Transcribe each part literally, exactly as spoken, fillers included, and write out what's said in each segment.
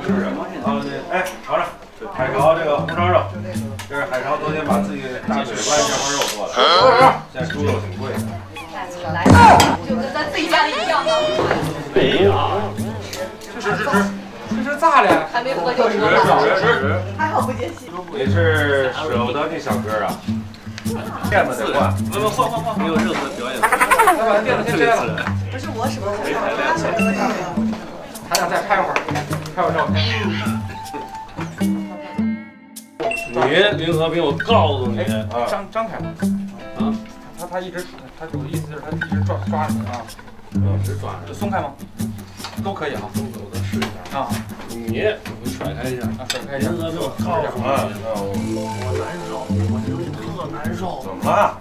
是啊，啊对，哎，尝尝海潮这个红烧肉，这是海潮昨天把自己大水关这块肉做的，现在猪肉挺贵的。 来，就跟咱自己家里一样的。 哎呀， 吃吃吃吃，这是咋了？ 还没喝就吃说了， 吃吃， 还好不解气。 你是舍不得这小哥啊？垫子得换， 不不换换换，没有任何表演。 来把垫子先摘了。 不是我舍不得，他舍不得。 还想再拍会儿，拍会儿照片。 你林和平，我告诉你， 哎，张张开了， 啊， 他他一直他就意思就是他一直抓抓着你啊， 一直抓着， 松开吗？都可以啊， 我再试一下啊。 你我甩开一下， 啊，甩开一下。 林和平，我告诉你，我难受，我心里特难受。 怎么了？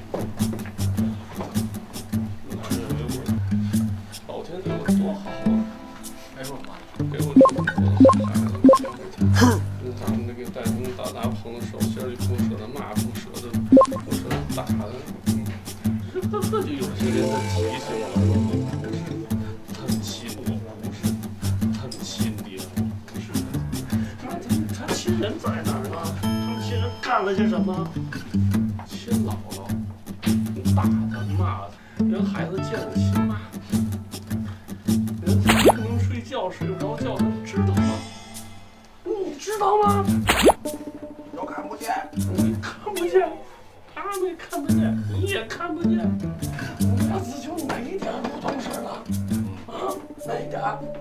老天对我多好啊！哎呦我妈，给我这么多孩子交给他，跟咱们那个带他们大大棚的手心里不舍得骂，不舍得，不舍得打的，这这这就有些人的提醒我了，不是很亲我，不是很亲爹，不是他他亲人在哪儿呢？他们亲人干了些什么？亲姥姥，打他骂他，人孩子见了亲妈。人不能睡觉，睡不着觉，你知道吗？你知道吗？ 都看不见， 你看不见，他没看得见，你也看不见。我自就哪一点不懂事了？啊，哪一点？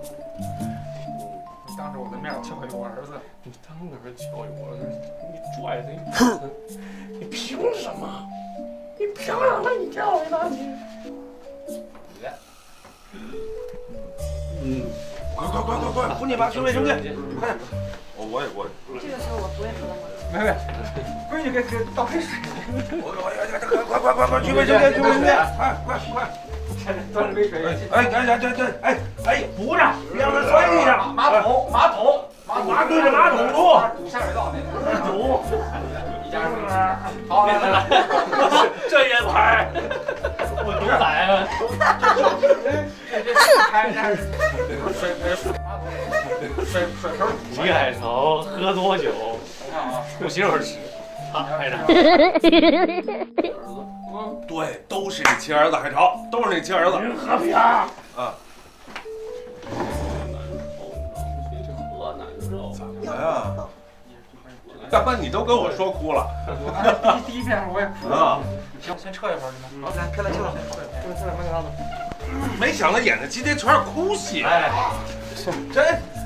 你当着我的面教育我儿子， 你当着教育我儿子，你拽他一下，你凭什么？你凭什么你教育他你？嗯， 快快快快快，扶你妈去卫生间，快点！我我也过去。 这个时候我不会喝吗？ 妹妹，闺女给给倒杯水。 我我快快快快去卫生间去卫生间，快快快！ 端着杯水。 哎哎哎哎哎哎，扶着，别让他摔地上。 马桶马桶马对着马桶住。 煮下水道那个。 煮。 一家人。好，来来来， 这也来，我牛仔啊！ 这这开开水水水水盆。 李海潮喝多酒，不媳妇吃，好，开始。 对，都是你亲儿子海潮，都是你亲儿子。 林和平啊，特难受， 怎么呀？干嘛你都跟我说哭了？ 第第一遍我也哭了。行，先撤一会儿，你们。好，来，开来，撤了，撤了，撤了，慢点，慢点。 没想到演的今天全是哭戏。 哎， 真。